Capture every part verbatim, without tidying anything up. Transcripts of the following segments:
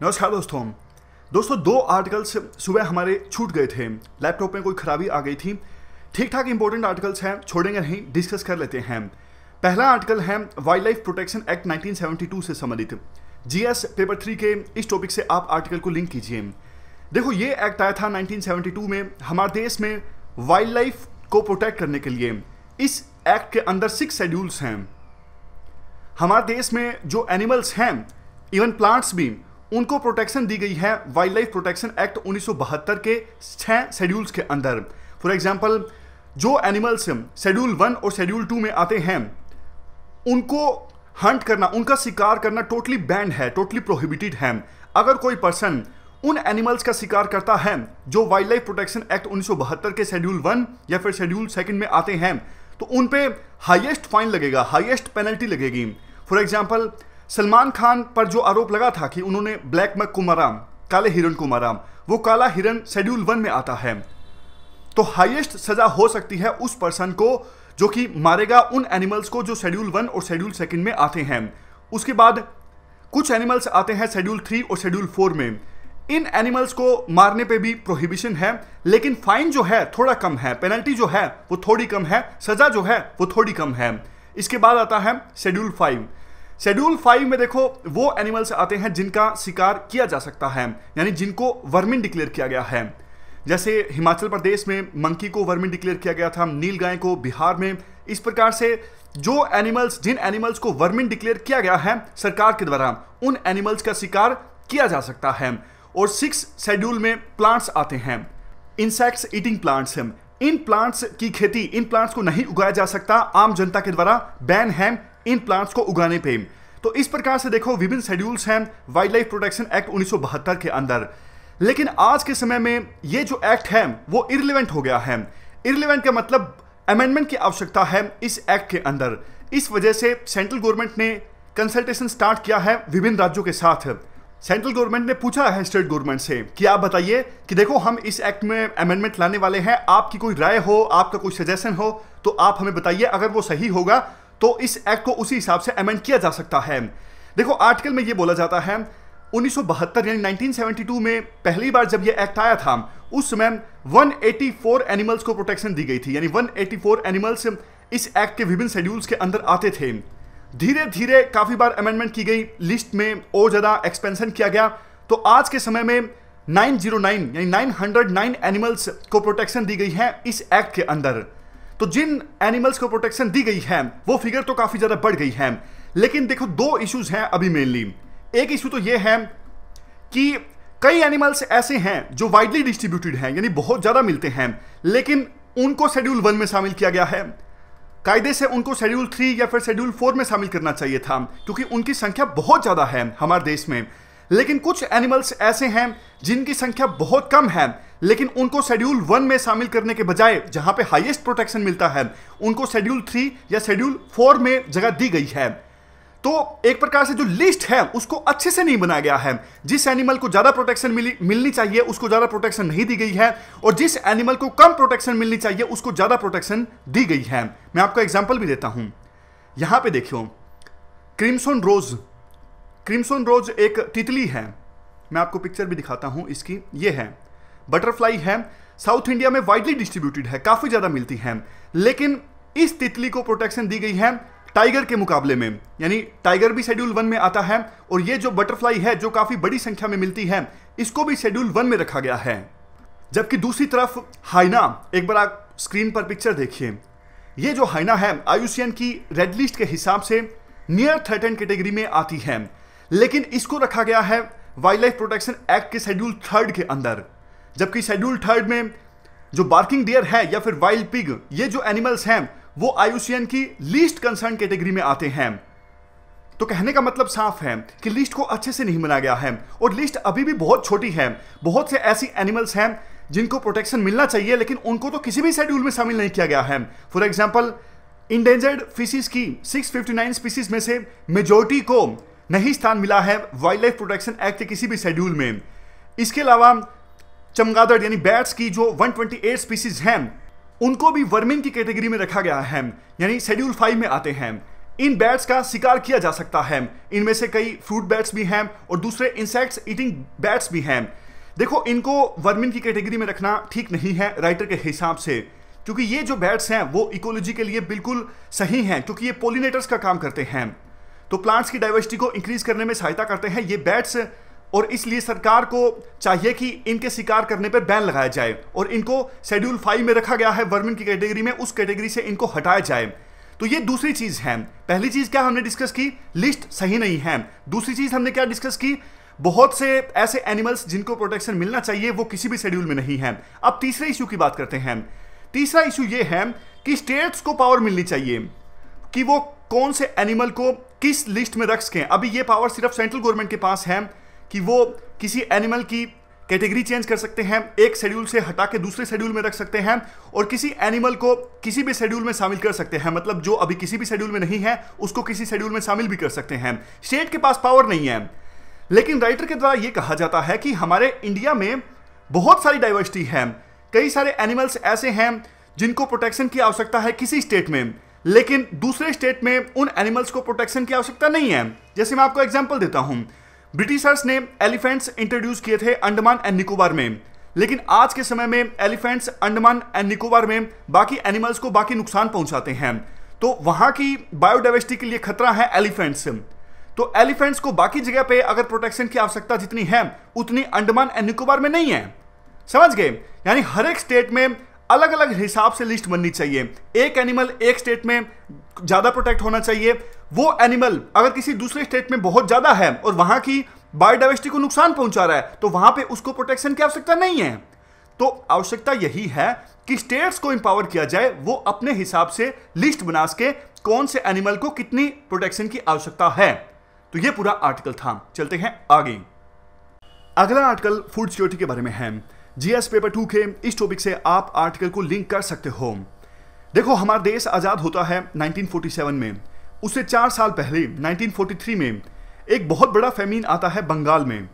नमस्कार दोस्तों दोस्तों दो आर्टिकल्स सुबह हमारे छूट गए थे। लैपटॉप में कोई खराबी आ गई थी। ठीक ठाक इंपॉर्टेंट आर्टिकल्स हैं, छोड़ेंगे नहीं, डिस्कस कर लेते हैं। पहला आर्टिकल है wildlife protection act nineteen seventy two से संबंधित। जीएस पेपर थ्री के इस टॉपिक से आप आर्टिकल को लिंक कीजिए। देखो, ये एक्ट आया था नाइनटीन सेवेंटी टू में हमारे देश में वाइल्ड लाइफ को प्रोटेक्ट करने के लिए। इस एक्ट के अंदर सिक्स शेड्यूल्स हैं। हमारे देश में जो एनिमल्स हैं, इवन प्लांट्स भी, उनको प्रोटेक्शन दी गई है वाइल्ड लाइफ प्रोटेक्शन एक्ट उन्नीस सौ बहत्तर के छह शेड्यूल्स के अंदर। फॉर एग्जांपल, जो एनिमल्स शेड्यूल वन और शेड्यूल टू में आते हैं, उनको हंट करना, उनका शिकार करना टोटली बैंड है, टोटली प्रोहिबिटेड है। अगर कोई पर्सन उन एनिमल्स का शिकार करता है जो वाइल्ड लाइफ प्रोटेक्शन एक्ट उन्नीस सौ बहत्तर के शेड्यूल वन या फिर शेड्यूल सेकंड में आते हैं, तो उन पे हाईएस्ट फाइन लगेगा, हाईएस्ट पेनल्टी लगेगी। फॉर एग्जांपल, सलमान खान पर जो आरोप लगा था कि उन्होंने ब्लैक मक को मारा, काले हिरन को मारा, वो काला हिरन शेड्यूल वन में आता है, तो हाईएस्ट सजा हो सकती है उस पर्सन को जो कि मारेगा उन एनिमल्स को जो शेड्यूल वन और शेड्यूल सेकंड में आते हैं। उसके बाद कुछ एनिमल्स आते हैं शेड्यूल थ्री और शेड्यूल फोर में। इन एनिमल्स को मारने पे भी प्रोहिबिशन है, लेकिन फाइन जो है थोड़ा कम है, पेनल्टी जो है वो थोड़ी कम है, सजा जो है वो थोड़ी कम है। इसके बाद आता है शेड्यूल फाइव। शेड्यूल फाइव में देखो, वो एनिमल्स आते हैं जिनका शिकार किया जा सकता है, यानी जिनको वर्मिन डिक्लेयर किया गया है। जैसे हिमाचल प्रदेश में मंकी को वर्मिन डिक्लेयर किया गया था, नीलगाय को बिहार में। इस प्रकार से जो एनिमल्स, जिन एनिमल्स को वर्मिन डिक्लेयर किया गया है सरकार के द्वारा, उन एनिमल्स का शिकार किया जा सकता है। और सिक्स शेड्यूल में प्लांट्स आते हैं, इंसेक्ट्स ईटिंग प्लांट्स हैं। इन प्लांट्स की खेती, इन प्लांट्स को नहीं उगाया जा सकता, आम जनता के द्वारा बैन है इन प्लांट्स को उगाने पे। तो इस प्रकार से देखो, विभिन्न शेड्यूल्स हैं वाइल्ड लाइफ प्रोटेक्शन एक्ट उन्नीस सौ बहत्तर के अंदर। लेकिन आज के समय में ये जो एक्ट है वो इररिलेवेंट हो गया है। इररिलेवेंट का मतलब अमेंडमेंट की आवश्यकता है इस एक्ट के अंदर। इस वजह से सेंट्रल गवर्नमेंट ने कंसल्टेशन स्टार्ट किया है विभिन्न राज्यों के साथ। सेंट्रल गवर्नमेंट ने पूछा है स्टेट गवर्नमेंट से कि आप बताइए कि देखो, हम इस एक्ट में अमेंडमेंट लाने वाले हैं, आपकी कोई राय हो, आपका कोई सजेशन हो तो आप हमें बताइए। अगर वो सही होगा तो इस एक्ट को उसी हिसाब से अमेंड किया जा सकता है। देखो, आर्टिकल में ये बोला जाता है उन्नीस सौ बहत्तर यानी नाइनटीन सेवेंटी टू में पहली बार जब ये एक्ट आया था, उस समय एक सौ चौरासी एनिमल्स को प्रोटेक्शन दी गई थी, यानी एक सौ चौरासी एनिमल्स इस एक्ट के विभिन्न शेड्यूल्स के अंदर आते थे। धीरे धीरे काफी बार अमेंडमेंट की गई, लिस्ट में और ज्यादा एक्सपेंशन किया गया, तो आज के समय में नौ सौ नौ यानी नौ सौ नौ एनिमल्स को प्रोटेक्शन दी गई है इस एक्ट के अंदर। तो जिन एनिमल्स को प्रोटेक्शन दी गई है वो फिगर तो काफी ज्यादा बढ़ गई है। लेकिन देखो, दो इश्यूज हैं अभी मेनली। एक इशू तो ये है कि कई एनिमल्स ऐसे हैं जो वाइडली डिस्ट्रीब्यूटेड हैं, यानी बहुत ज्यादा मिलते हैं, लेकिन उनको शेड्यूल वन में शामिल किया गया है। कायदे से उनको शेड्यूल थ्री या फिर शेड्यूल फोर में शामिल करना चाहिए था, क्योंकि उनकी संख्या बहुत ज्यादा है हमारे देश में। लेकिन कुछ एनिमल्स ऐसे हैं जिनकी संख्या बहुत कम है, लेकिन उनको शेड्यूल वन में शामिल करने के बजाय, जहां पे हाईएस्ट प्रोटेक्शन मिलता है, उनको शेड्यूल थ्री या शेड्यूल फोर में जगह दी गई है। तो एक प्रकार से जो लिस्ट है उसको अच्छे से नहीं बनाया गया है। जिस एनिमल को ज्यादा प्रोटेक्शन मिली मिलनी चाहिए उसको ज्यादा प्रोटेक्शन नहीं दी गई है, और जिस एनिमल को कम प्रोटेक्शन मिलनी चाहिए उसको ज्यादा प्रोटेक्शन दी गई है। मैं आपको एग्जाम्पल भी देता हूं। यहां पे देखियो, क्रिम्सन रोज। क्रिम्सन रोज एक तितली है, मैं आपको पिक्चर भी दिखाता हूं इसकी। ये है, बटरफ्लाई है, साउथ इंडिया में वाइडली डिस्ट्रीब्यूटेड है, काफी ज्यादा मिलती है। लेकिन इस तितली को प्रोटेक्शन दी गई है टाइगर के मुकाबले में, यानी टाइगर भी शेड्यूल वन में आता है, और ये जो बटरफ्लाई है जो काफी बड़ी संख्या में मिलती है, इसको भी शेड्यूल वन में रखा गया है। जबकि दूसरी तरफ हाइना, एक बार आप स्क्रीन पर पिक्चर देखिए। ये जो हाइना है आई यू सी एन की रेड लिस्ट के हिसाब से नियर थ्रेटेंड कैटेगरी में आती है, लेकिन इसको रखा गया है वाइल्ड लाइफ प्रोटेक्शन एक्ट के शेड्यूल थर्ड के अंदर। जबकि शेड्यूल थर्ड में जो बार्किंग डियर है या फिर वाइल्ड पिग, ये जो एनिमल्स हैं वो आई यू सी एन की लीस्ट कंसर्न कैटेगरी में आते हैं। तो कहने का मतलब साफ है कि लिस्ट को अच्छे से नहीं बनाया गया है, और लिस्ट अभी भी बहुत छोटी है। बहुत से ऐसी एनिमल्स हैं जिनको प्रोटेक्शन मिलना चाहिए, लेकिन उनको तो किसी भी शेड्यूल में शामिल नहीं किया गया है। फॉर एग्जाम्पल, इंडेंजर्ड फिशेज की सिक्स फिफ्टी नाइन स्पीसीज में से मेजोरिटी को नहीं स्थान मिला है वाइल्ड लाइफ प्रोटेक्शन एक्ट के किसी भी शेड्यूल में। इसके अलावा चमगादड़ यानी बैट्स की जो एक सौ अट्ठाईस स्पीसीज हैं, उनको भी वर्मिंग की कैटेगरी में रखा गया है, यानी शेड्यूल फाइव में आते हैं। इन बैट्स का शिकार किया जा सकता है। इनमें से कई फ्रूट बैट्स भी हैं और दूसरे इंसेक्ट्स ईटिंग बैट्स भी हैं। देखो, इनको वर्मिन की कैटेगरी में रखना ठीक नहीं है राइटर के हिसाब से, क्योंकि ये जो बैट्स हैं वो इकोलॉजी के लिए बिल्कुल सही हैं, क्योंकि ये पोलिनेटर्स का काम करते हैं, तो प्लांट्स की डाइवर्सिटी को इंक्रीज करने में सहायता करते हैं ये बैट्स। और इसलिए सरकार को चाहिए कि इनके शिकार करने पर बैन लगाया जाए और इनको शेड्यूल फाइव में रखा गया है वर्मिन की कैटेगरी में, उस कैटेगरी से इनको हटाया जाए। तो ये दूसरी चीज है। पहली चीज क्या हमने डिस्कस की, लिस्ट सही नहीं है। दूसरी चीज हमने क्या डिस्कस की, बहुत से ऐसे एनिमल्स जिनको प्रोटेक्शन मिलना चाहिए वो किसी भी शेड्यूल में नहीं है। अब तीसरे इशू की बात करते हैं। तीसरा इशू ये है कि स्टेट्स को पावर मिलनी चाहिए कि वो कौन से एनिमल को किस लिस्ट में रख सकें। अभी ये पावर सिर्फ सेंट्रल गवर्नमेंट के पास है कि वो किसी एनिमल की कैटेगरी चेंज कर सकते हैं, एक शेड्यूल से हटा के दूसरे शेड्यूल में रख सकते हैं, और किसी एनिमल को किसी भी शेड्यूल में शामिल कर सकते हैं। मतलब जो अभी किसी भी शेड्यूल में नहीं है उसको किसी शेड्यूल में शामिल भी कर सकते हैं। स्टेट के पास पावर नहीं है। लेकिन राइटर के द्वारा यह कहा जाता है कि हमारे इंडिया में बहुत सारी डाइवर्सिटी है। कई सारे एनिमल्स ऐसे हैं जिनको प्रोटेक्शन की आवश्यकता है किसी स्टेट में, लेकिन दूसरे स्टेट में उन एनिमल्स को प्रोटेक्शन की आवश्यकता नहीं है। जैसे मैं आपको एग्जांपल देता हूं, ब्रिटिशर्स ने एलिफेंट्स इंट्रोड्यूस किए थे अंडमान एंड निकोबार में, लेकिन आज के समय में एलिफेंट्स अंडमान एंड निकोबार में बाकी एनिमल्स को बाकी नुकसान पहुंचाते हैं, तो वहां की बायोडाइवर्सिटी के लिए खतरा है एलिफेंट्स। तो एलिफेंट्स को बाकी जगह पे अगर प्रोटेक्शन की आवश्यकता जितनी है उतनी अंडमान एंड निकोबार में नहीं है। समझ गए? यानी हर एक स्टेट में अलग अलग हिसाब से लिस्ट बननी चाहिए। एक एनिमल एक स्टेट में ज्यादा प्रोटेक्ट होना चाहिए, वो एनिमल अगर किसी दूसरे स्टेट में बहुत ज्यादा है और वहां की बायोडाइवर्सिटी को नुकसान पहुंचा रहा है तो वहां पे उसको प्रोटेक्शन की आवश्यकता नहीं है। तो आवश्यकता यही है कि स्टेट्स को इंपावर किया जाए, वो अपने हिसाब से लिस्ट बना सके कौन से एनिमल को कितनी प्रोटेक्शन की आवश्यकता है। तो ये पूरा आर्टिकल था। चलते हैं आगे। अगला आर्टिकल फूड सिक्योरिटी के बारे में है। जीएस पेपर टू के इस टॉपिक से आप आर्टिकल को लिंक कर सकते हो। देखो, हमारा देश आजाद होता है नाइनटीन फोर्टी सेवन में। उससे चार साल पहले नाइनटीन फोर्टी थ्री में एक बहुत बड़ा फेमीन आता है बंगाल में,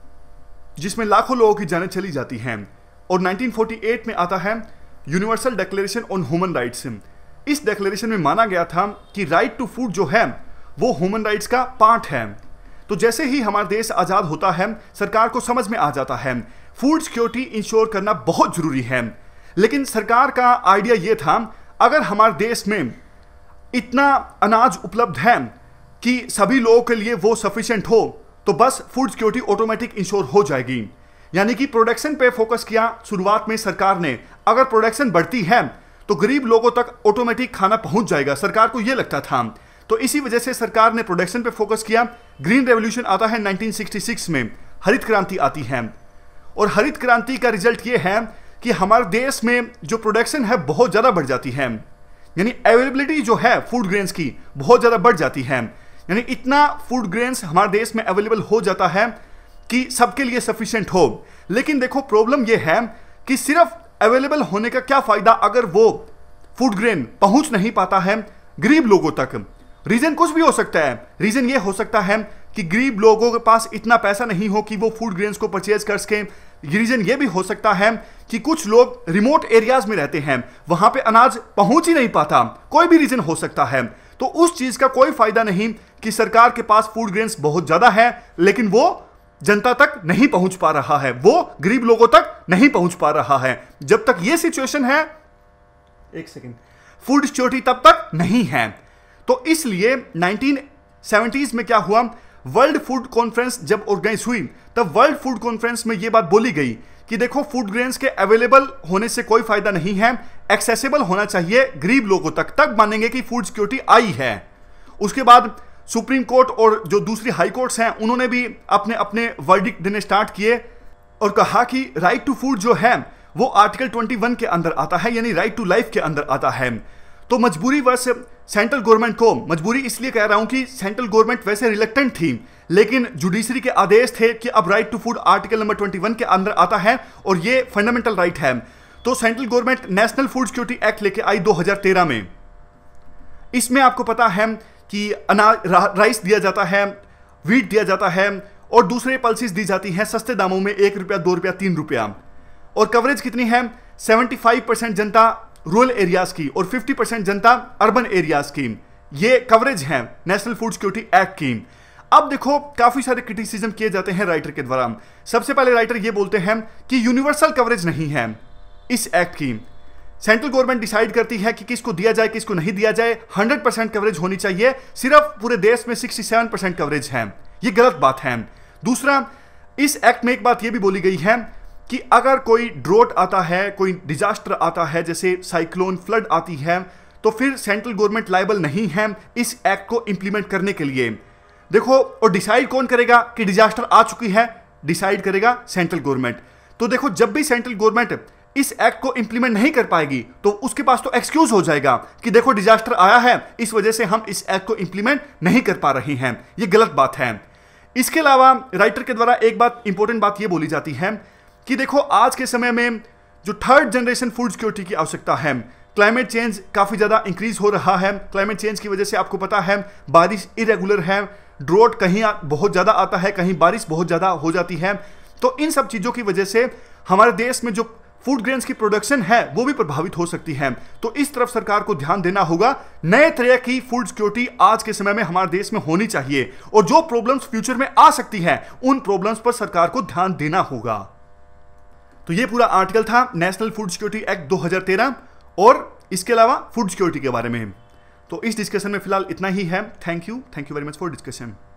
जिसमें लाखों लोगों की जानें चली जाती हैं। और नाइनटीन फोर्टी एट में आता है universal declaration on human rights. इस डिक्लेरेशन में माना गया था कि राइट टू फूड जो है वो ह्यूमन राइट्स का पार्ट है। तो जैसे ही हमारा देश आजाद होता है, सरकार को समझ में आ जाता है फूड सिक्योरिटी इंश्योर करना बहुत जरूरी है। लेकिन सरकार का आइडिया यह था, अगर हमारे देश में इतना अनाज उपलब्ध है कि सभी लोगों के लिए वो सफिशिएंट हो तो बस फूड सिक्योरिटी ऑटोमेटिक इंश्योर हो जाएगी। यानी कि प्रोडक्शन पे फोकस किया शुरुआत में सरकार ने। अगर प्रोडक्शन बढ़ती है तो गरीब लोगों तक ऑटोमेटिक खाना पहुंच जाएगा, सरकार को यह लगता था। तो इसी वजह से सरकार ने प्रोडक्शन पे फोकस किया। ग्रीन रेवोल्यूशन आता है नाइनटीन सिक्सटी सिक्स में, हरित क्रांति आती है। और हरित क्रांति का रिजल्ट ये है कि हमारे देश में जो प्रोडक्शन है बहुत ज़्यादा बढ़ जाती है, यानी अवेलेबिलिटी जो है फूड ग्रेन्स की बहुत ज़्यादा बढ़ जाती है। यानी इतना फूड ग्रेन्स हमारे देश में अवेलेबल हो जाता है कि सबके लिए सफिशिएंट हो। लेकिन देखो, प्रॉब्लम यह है कि सिर्फ अवेलेबल होने का क्या फ़ायदा अगर वो फूड ग्रेन पहुंच नहीं पाता है गरीब लोगों तक। रीज़न कुछ भी हो सकता है। रीज़न ये हो सकता है कि गरीब लोगों के पास इतना पैसा नहीं हो कि वो फूड ग्रेन्स को परचेज कर सकें। रीज़न ये भी हो सकता है कि कुछ लोग रिमोट एरियाज में रहते हैं, वहां पे अनाज पहुंच ही नहीं पाता। कोई भी रीज़न हो सकता है। तो उस चीज़ का कोई फायदा नहीं कि सरकार के पास फूड ग्रेन्स बहुत ज़्यादा है लेकिन वो जनता तक नहीं पहुंच पा रहा है, वो गरीब लोगों तक नहीं पहुंच पा रहा है। जब तक ये सिचुएशन है, एक सेकेंड, फूड सिक्योरिटी तब तक नहीं है। तो इसलिए नाइनटीन सेवेंटीज़ में क्या हुआ, वर्ल्ड फूड कॉन्फ्रेंस जब ऑर्गेनाइज हुई तब वर्ल्ड फूड कॉन्फ्रेंस में यह बात बोली गई कि देखो, फूड ग्रेन्स के अवेलेबल होने से कोई फायदा नहीं है, एक्सेसिबल होना चाहिए गरीब लोगों तक, तब मानेंगे कि फूड सिक्योरिटी आई है। उसके बाद सुप्रीम कोर्ट और जो दूसरी हाई कोर्ट्स हैं उन्होंने भी अपने अपने वर्डिक्ट देने स्टार्ट किए और कहा कि राइट टू फूड जो है वो आर्टिकल इक्कीस के अंदर आता है, यानी राइट टू लाइफ के अंदर आता है। तो मजबूरी वर्ष सेंट्रल गवर्नमेंट को, मजबूरी इसलिए कह रहा हूं कि सेंट्रल गवर्नमेंट वैसे रिलेक्टेंट थी, लेकिन जुडिशरी के आदेश थे कि अब right to food article number इक्कीस के अंदर आता है और ये फंडामेंटल राइट है। तो central government national food security act लेके आई दो हज़ार तेरह में। इसमें आपको पता है कि अनाज राइस दिया जाता है, वीट दिया जाता है और दूसरे पल्सेस दी जाती हैं सस्ते दामों में, एक रुपया, दो रुपया, तीन रुपया। और कवरेज कितनी है, पचहत्तर परसेंट जनता रूरल एरियाज की और पचास परसेंट जनता अर्बन एरियाज की। ये कवरेज है नेशनल फूड सिक्योरिटी एक्ट की। अब देखो काफी सारे क्रिटिसिज्म किए जाते हैं राइटर के द्वारा। सबसे पहले राइटर ये बोलते हैं कि यूनिवर्सल कवरेज नहीं है इस एक्ट की। सेंट्रल गवर्नमेंट डिसाइड करती है कि किसको दिया जाए किसको नहीं दिया जाए, हंड्रेड परसेंट कवरेज होनी चाहिए, सिर्फ पूरे देश में सिक्सटी सेवन परसेंट कवरेज है। ये गलत बात है। दूसरा, इस एक्ट में एक बात यह भी बोली गई है कि अगर कोई ड्रोट आता है, कोई डिजास्टर आता है, जैसे साइक्लोन, फ्लड आती है, तो फिर सेंट्रल गवर्नमेंट लायबल नहीं है इस एक्ट को इंप्लीमेंट करने के लिए। देखो, और डिसाइड कौन करेगा कि डिजास्टर आ चुकी है? डिसाइड करेगा सेंट्रल गवर्नमेंट। तो देखो, जब भी सेंट्रल गवर्नमेंट इस एक्ट को इंप्लीमेंट नहीं कर पाएगी तो उसके पास तो एक्सक्यूज हो जाएगा कि देखो डिजास्टर आया है, इस वजह से हम इस एक्ट को इंप्लीमेंट नहीं कर पा रहे हैं। ये गलत बात है। इसके अलावा राइटर के द्वारा एक बात, इंपॉर्टेंट बात यह बोली जाती है कि देखो आज के समय में जो थर्ड जनरेशन फूड सिक्योरिटी की आवश्यकता है, क्लाइमेट चेंज काफी ज्यादा इंक्रीज हो रहा है। क्लाइमेट चेंज की वजह से आपको पता है बारिश इरेगुलर है, ड्रोट कहीं बहुत ज्यादा आता है, कहीं बारिश बहुत ज्यादा हो जाती है। तो इन सब चीजों की वजह से हमारे देश में जो फूड ग्रेन्स की प्रोडक्शन है वो भी प्रभावित हो सकती है। तो इस तरफ सरकार को ध्यान देना होगा। नए तरह की फूड सिक्योरिटी आज के समय में हमारे देश में होनी चाहिए, और जो प्रॉब्लम्स फ्यूचर में आ सकती है उन प्रॉब्लम्स पर सरकार को ध्यान देना होगा। तो ये पूरा आर्टिकल था नेशनल फूड सिक्योरिटी एक्ट दो हज़ार तेरह और इसके अलावा फूड सिक्योरिटी के बारे में। तो इस डिस्कशन में फिलहाल इतना ही है। Thank you thank you very much for discussion.